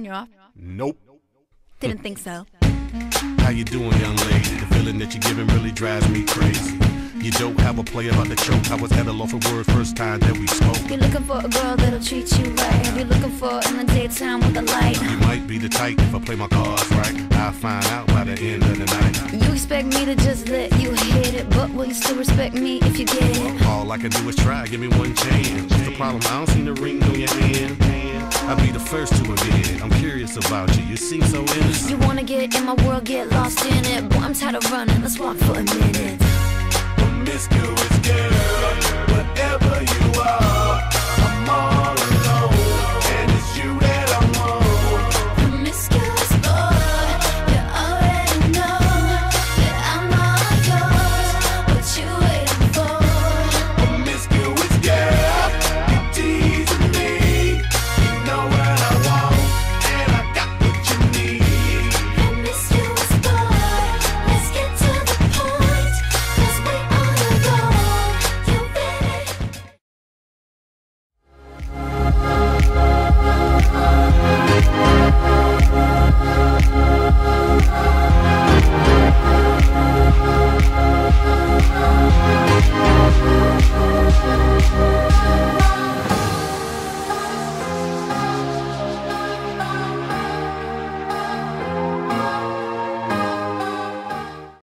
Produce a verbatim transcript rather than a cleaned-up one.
you off? Nope. Didn't think so. How you doing, young lady? The feeling that you're giving really drives me crazy. You don't have a play about the choke. I was at a loss for words first time that we spoke. You're looking for a girl that'll treat you right. You're looking for in the daytime with a light. You might be the type if I play my cards right. I'll find out by the end of the night. You expect me to just let you hit it, but will you still respect me if you get it? All I can do is try, give me one chance. What's the problem? I don't see the ring on your hand. I'll be the first to admit. I'm curious about you, you seem so innocent. You wanna get in my world, get lost in it. Boy, I'm tired of running, let's walk for a minute. Promiscuous girl, whatever you are,